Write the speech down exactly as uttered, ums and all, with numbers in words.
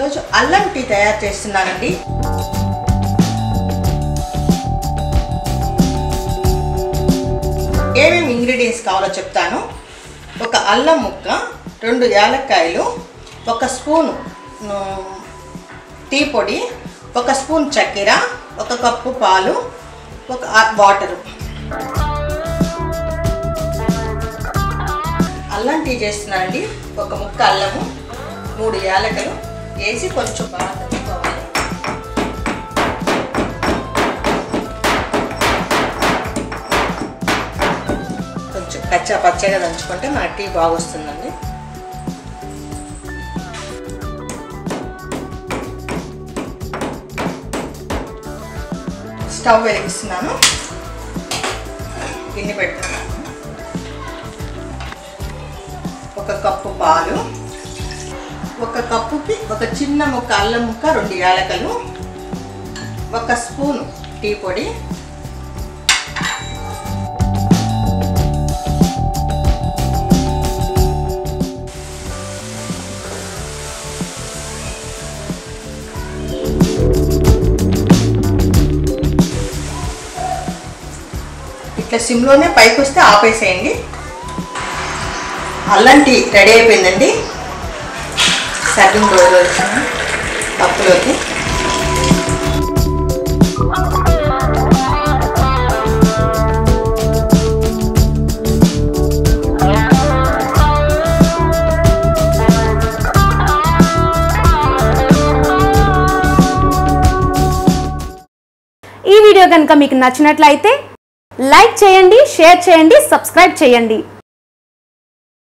ఈరోజు అల్లం టీ తయారు చేస్తున్నానండి. ఏమేమి ఇంగ్రీడియంట్స్ కావాలో చెప్తాను. ఒక అల్లం ముక్క, రెండు యాలక్కాయలు, ఒక స్పూను టీ పొడి, ఒక స్పూన్ చక్కెర, ఒక కప్పు పాలు, ఒక వాటరు. అల్లం టీ చేస్తున్నానండి. ఒక ముక్క అల్లము, మూడు యాలకులు వేసి కొంచెం బాగా దంచుకోవాలి. కొంచెం కచ్చా పచ్చగా దంచుకుంటే మన టీ బాగా వస్తుందండి. స్టవ్ వెలిగిస్తున్నాను, గిన్నె పెడుతున్నాను. ఒక కప్పు పాలు, ఒక కప్పుకి ఒక చిన్న ముక్క అల్లం ముక్క, రెండు యాలకులు, ఒక స్పూను టీ పొడి, ఇట్లా సిమ్లోనే పైకి వస్తే ఆపేసేయండి. అల్లం టీ రెడీ అయిపోయిందండి. సర్వింగ్ బౌల్ వచ్చాను కప్పులోకి. ఈ వీడియో కనుక మీకు నచ్చినట్లయితే లైక్ చేయండి, షేర్ చేయండి, సబ్స్క్రైబ్ చేయండి.